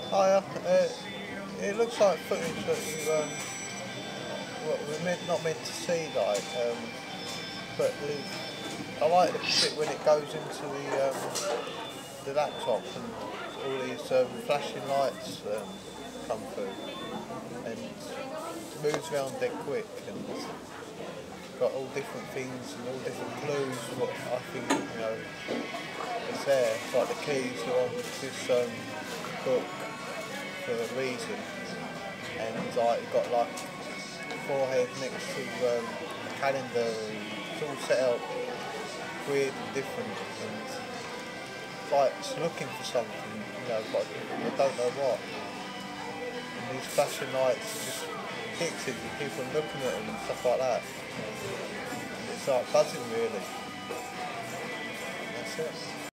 It looks like footage that what we're not meant to see, but I like the bit when it goes into the laptop and all these flashing lights come through and it moves around dead quick and got all different things and all different clues. What I think is there. It's like the keys are on this book for a reason, and like you've got like a forehead next to a calendar. It's all set out weird and different, and it's like it's looking for something, but I don't know what. And these flashing lights are just addicted to people looking at them and stuff like that. And it's like buzzing really. That's it.